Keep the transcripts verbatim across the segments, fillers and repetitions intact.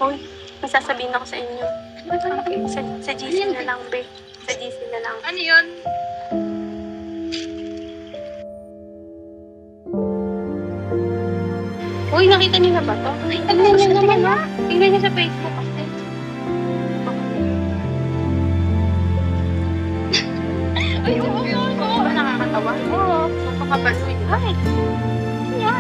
Uy, may sasabihin ako sa inyo. Sa, sa G C na lang, be. Sa G C na lang. Ano yun? Uy, nakita niyo na ba to? Ay, tignan niyo naman, ha? Tignan niyo sa Facebook kasi. Ay, oo, oo, oo. Nakakatawa. Oo, napakabaloy. Ay, yan.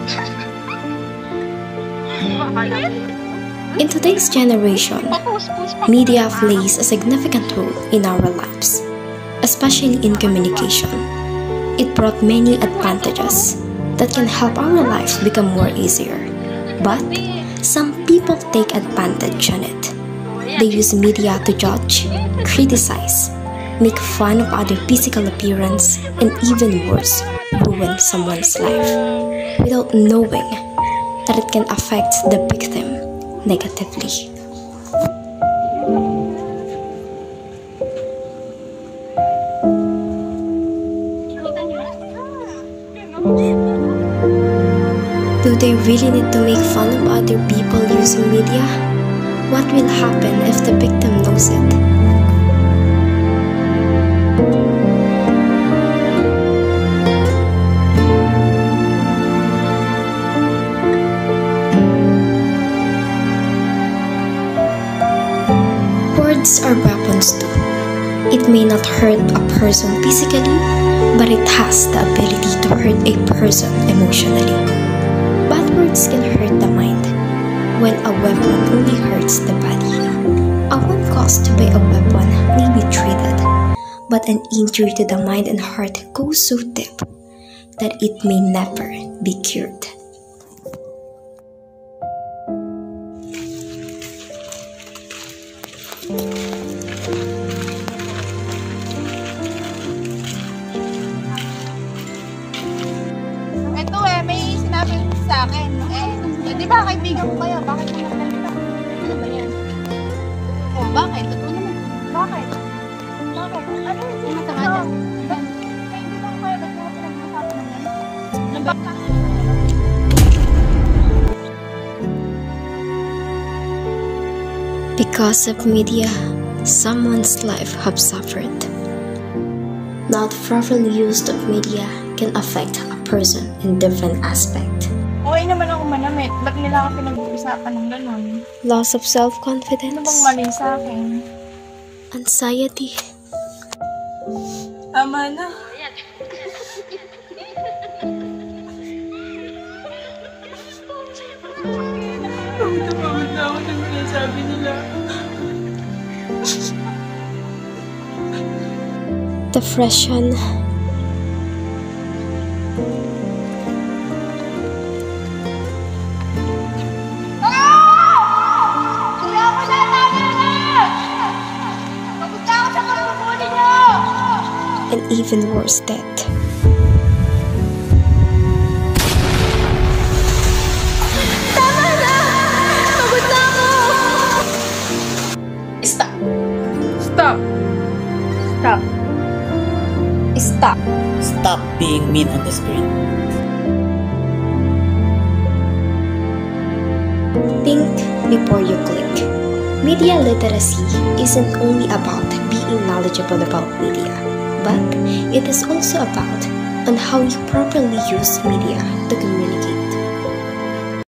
In today's generation, media plays a significant role in our lives, especially in communication. It brought many advantages that can help our lives become more easier. But some people take advantage on it. They use media to judge, criticize, make fun of other physical appearance, and even worse, ruin someone's life without knowing that it can affect the victim negatively. Do they really need to make fun of other people using media? What will happen if the victim knows it? Words are weapons too. It may not hurt a person physically, but it has the ability to hurt a person emotionally. Bad words can hurt the mind, while a weapon only hurts the body. A wound caused by a weapon may be treated, but an injury to the mind and heart goes so deep that it may never be cured. Ito eh, may sinabi sa akin. Eh, di ba kaibigan ko kayo? Bakit mo naglalita? Ano ba yan? Oh, bakit? Totoo naman. Bakit? Bakit? Ano yung sinasabi? Kaibigan ko kayo, ba't mo pinag-usapan ng yan? Ano ba? Because of media, someone's life have suffered. Not properly used of media can affect a person in different aspect. Okay naman ako manamit. Ba't nila ako pinag-uusapan ng gano'n? Loss of Ano bang self-confidence, mali sa akin? anxiety, Tama na. Pagod na ako ng sinasabi nila. depression, and even worse, death. Stop. Stop. Stop. Stop. Stop being mean on the screen. Think before you click. Media literacy isn't only about being knowledgeable about media, but it is also about on how you properly use media to communicate.